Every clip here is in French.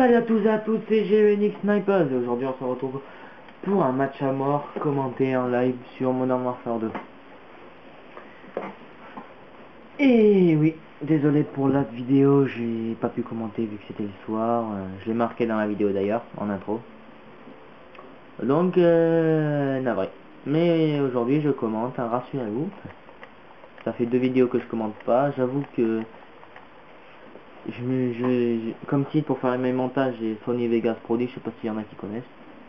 Salut à tous et à toutes, c'est GMX Snipers et aujourd'hui on se retrouve pour un match à mort commenté en live sur Modern Warfare 2. Et oui, désolé pour la vidéo, j'ai pas pu commenter vu que c'était le soir, je l'ai marqué dans la vidéo d'ailleurs, en intro. Donc, navré. Mais aujourd'hui je commente, rassurez-vous. Ça fait 2 vidéos que je commente pas, j'avoue que comme titre pour faire mes montages, j'ai Sony Vegas Pro D, je sais pas s'il y en a qui connaissent.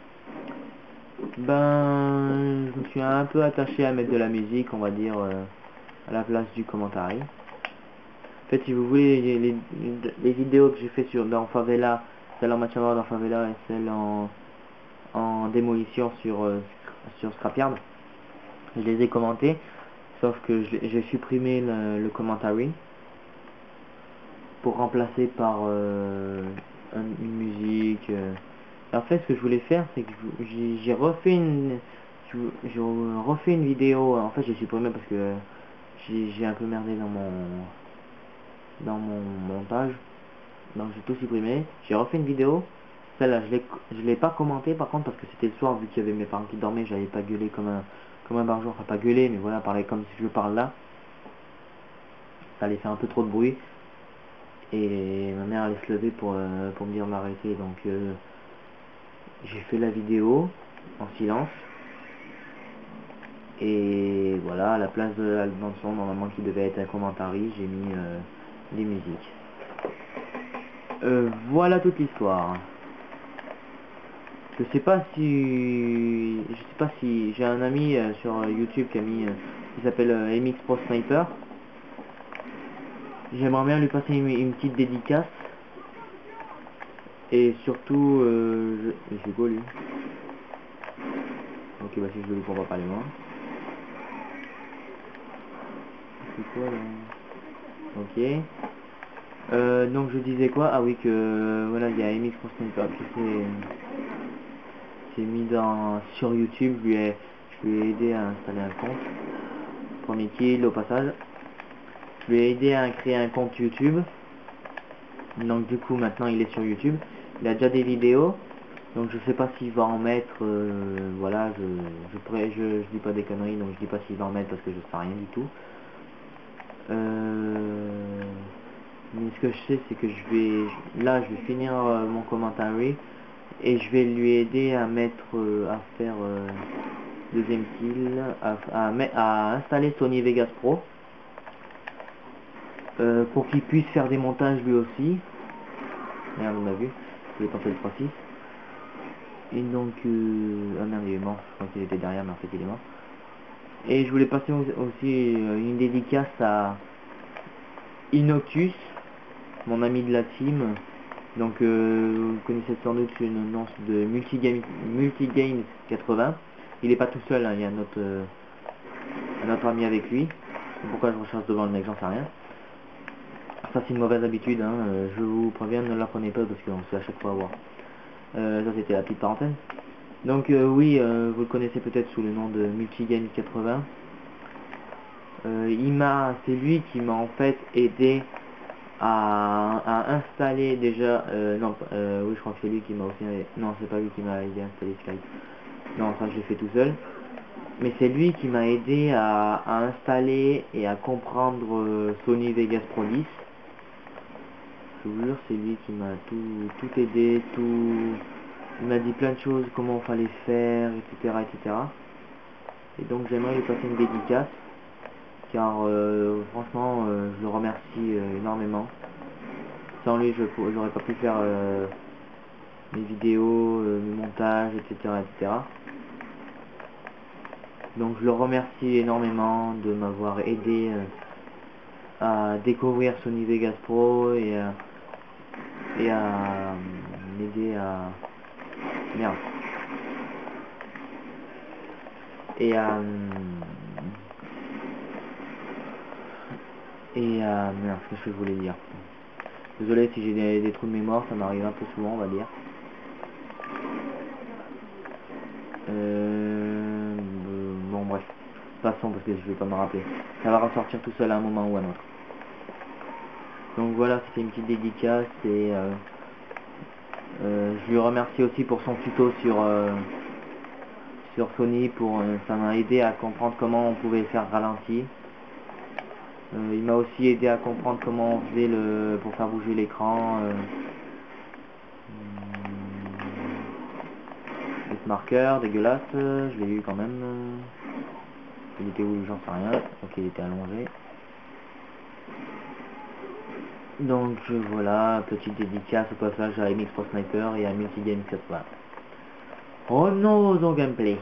Ben, je me suis un peu attaché à mettre de la musique, on va dire, à la place du commentaire. En fait, si vous voulez, les vidéos que j'ai fait dans Favela, celle en match à mort dans Favela et celle en démolition sur Scrapyard, je les ai commentées, sauf que j'ai supprimé le commentary pour remplacer par une musique. En fait, ce que je voulais faire, c'est que j'ai refait j'ai refait une vidéo. En fait, j'ai supprimé parce que j'ai un peu merdé dans mon montage. Donc, j'ai tout supprimé. J'ai refait une vidéo. Celle-là, je l'ai pas commentée par contre parce que c'était le soir, vu qu'il y avait mes parents qui dormaient, j'allais pas gueuler comme un barjot. Enfin, pas gueuler, mais voilà, parler comme si je parle là. Ça allait faire un peu trop de bruit. Et ma mère allait se lever pour me dire m'arrêter. Donc, j'ai fait la vidéo en silence. Et voilà, à la place de la bande son normalement qui devait être un commentaire, j'ai mis des musiques. Voilà toute l'histoire. Je sais pas si j'ai un ami sur YouTube qui s'appelle MX Pro Sniper. J'aimerais bien lui passer une petite dédicace. Et surtout, je go lui. Ok, bah si je le on va pas aller loin. C'est quoi là? Ok. Donc je disais quoi? Ah oui, que voilà, il y a MX Pro Sniper qui s'est mis sur YouTube. Je lui ai aidé à installer un compte. Premier kill au passage. Je lui ai aidé à créer un compte YouTube. Donc du coup maintenant il est sur YouTube. Il a déjà des vidéos. Donc je sais pas s'il va en mettre. Voilà, je dis pas des conneries, donc je dis pas s'il va en mettre parce que je sais rien du tout. Mais ce que je sais, c'est que je vais finir mon commentary et je vais lui aider à mettre à faire deuxième kill, à installer Sony Vegas Pro pour qu'il puisse faire des montages lui aussi. Merde, on a vu, je vais tenter le 3-6. Et donc, ah merde, il est mort, je crois qu'il était derrière, mais en fait il est mort. Et je voulais passer aussi une dédicace à Inoctus, mon ami de la team. Donc vous connaissez sans doute une annonce de Multigames 80. Il est pas tout seul, hein, il y a un autre ami avec lui. Pourquoi je recherche devant le mec, j'en sais rien. Ça c'est une mauvaise habitude, hein, je vous préviens, ne l'apprenez pas parce qu'on se fait à chaque fois avoir. Ça c'était la petite parenthèse. Donc oui, vous le connaissez peut-être sous le nom de Multigames 80. C'est lui qui m'a en fait aidé à installer déjà, non, oui je crois que c'est lui qui m'a aussi, non c'est pas lui qui m'a aidé à installer Skype, non ça je l'ai fait tout seul, mais c'est lui qui m'a aidé à installer et à comprendre Sony Vegas Pro 10, je vous jure c'est lui qui m'a tout aidé, il m'a dit plein de choses, comment il fallait faire, etc. Et donc j'aimerais lui passer une dédicace, car franchement je le remercie énormément. Sans lui, j'aurais pas pu faire mes vidéos, mes montages, etc. Donc je le remercie énormément de m'avoir aidé à découvrir Sony Vegas Pro et à m'aider à... Merde. Et à... Merde, qu'est-ce que je voulais dire? Désolé si j'ai des trous de mémoire, ça m'arrive un peu souvent, on va dire. Bon bref, passons parce que je vais pas me rappeler. Ça va ressortir tout seul à un moment ou à un autre. Donc voilà, c'était une petite dédicace et Je lui remercie aussi pour son tuto sur Sony, ça m'a aidé à comprendre comment on pouvait faire ralenti. Il m'a aussi aidé à comprendre comment on faisait pour faire bouger l'écran. Ce marqueur dégueulasse, je l'ai eu quand même. Il était où, j'en sais rien. Ok, il était allongé. Donc voilà, petite dédicace au passage à MX Pro Sniper et à Multigame 80. Revenons au gameplay.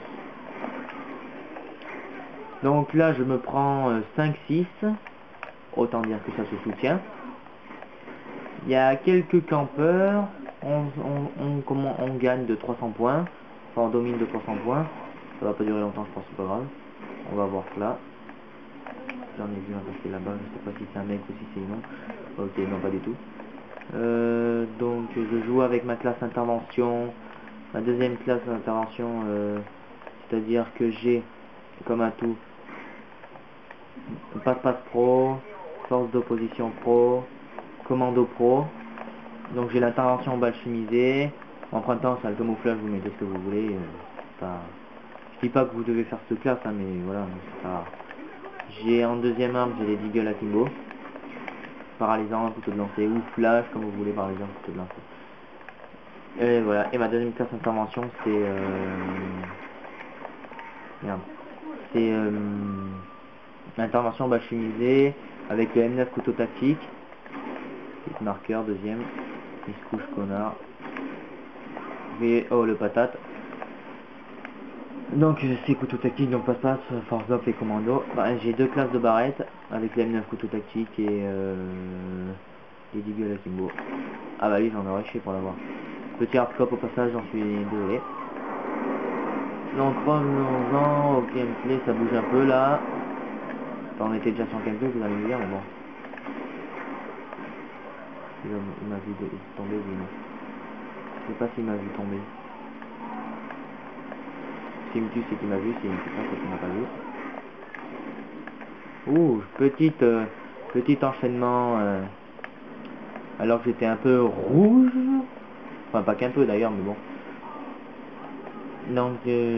Donc là je me prends 5-6, autant dire que ça se soutient. Il y a quelques campeurs, on gagne de 300 points, enfin on domine de 300 points, ça va pas durer longtemps je pense, c'est pas grave. On va voir cela. J'en ai vu un passer là-bas, je sais pas si c'est un mec ou si c'est une non. Ok, non pas du tout. Donc je joue avec ma classe intervention, ma deuxième classe d'intervention, c'est-à-dire que j'ai comme atout passe-passe pro, force d'opposition pro, commando pro. Donc j'ai l'intervention balle chemisée, en printemps c'est le camouflage, vous mettez ce que vous voulez. Je dis pas que vous devez faire cette classe, hein, mais voilà, c'est pas... J'ai en deuxième arme, j'ai les Deagle Akimbo, paralysant, couteau de lancer, ou flash, comme vous voulez, paralysant, couteau de lancer. Et voilà, et ma deuxième classe d'intervention c'est... Merde. C'est intervention balle chemisée, avec le M9 couteau tactique. Petit marqueur, deuxième. Il se couche, connard. Oh, le patate. Donc c'est couteau tactique, donc passe-passe, force up et commando. Bah, j'ai deux classes de barrettes avec les M9 couteau tactique et les Deagle Akimbo. Ah bah oui, j'en aurais chié pour l'avoir. Petit hardcop au passage, j'en suis désolé. Donc revenons-en au gameplay, ça bouge un peu là. Enfin, on était déjà sur gameplay, vous allez me dire, mais bon. Il m'a vu tomber, oui, non. Je sais pas s'il m'a vu tomber. S'il me tue, c'est qu'il m'a vu, s'il me tue pas, c'est qu'il m'a pas vu. Ouh, petit enchaînement, alors que j'étais un peu rouge. Enfin, pas qu'un peu d'ailleurs, mais bon. Donc,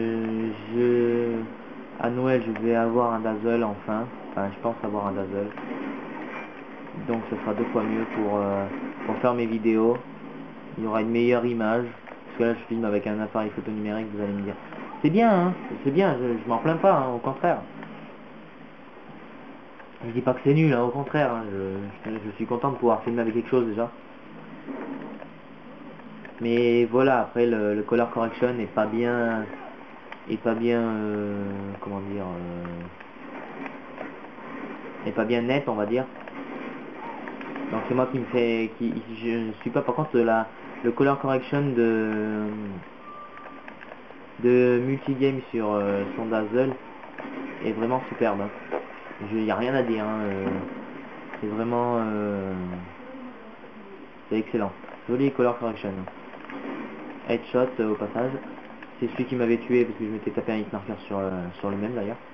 à Noël, je vais avoir un dazzle enfin. Enfin, je pense avoir un dazzle. Donc, ce sera 2 fois mieux pour faire mes vidéos. Il y aura une meilleure image. Parce que là, je filme avec un appareil photo numérique, vous allez me dire. C'est bien, hein, c'est bien, je m'en plains pas, hein, au contraire. Je dis pas que c'est nul, hein, au contraire, hein, je suis content de pouvoir filmer avec quelque chose déjà. Mais voilà, après le color correction est pas bien, comment dire, est pas bien net, on va dire. Donc c'est moi qui me fais, je ne suis pas, par contre le color correction de multigame sur son Dazzle est vraiment superbe. Hein. Il n'y a rien à dire. Hein, c'est vraiment, c'est excellent. Joli color correction. Headshot au passage. C'est celui qui m'avait tué parce que je m'étais tapé un hit marker sur le même d'ailleurs.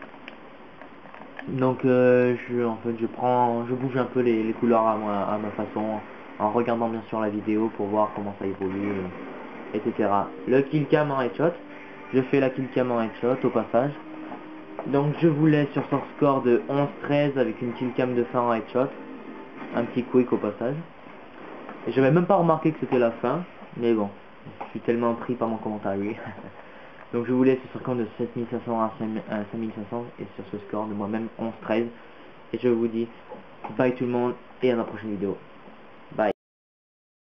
Donc en fait je bouge un peu les couleurs à ma façon, en regardant bien sûr la vidéo pour voir comment ça évolue, etc. Le kill cam en headshot, je fais la kill cam en headshot au passage. Donc je vous laisse sur son score de 11-13 avec une kill cam de fin en headshot, un petit quick au passage. Et j'avais même pas remarqué que c'était la fin, mais bon, je suis tellement pris par mon commentaire lui. Donc je vous laisse sur ce score de 7500 à 5500 et sur ce score de moi-même 11-13. Et je vous dis bye tout le monde et à la prochaine vidéo.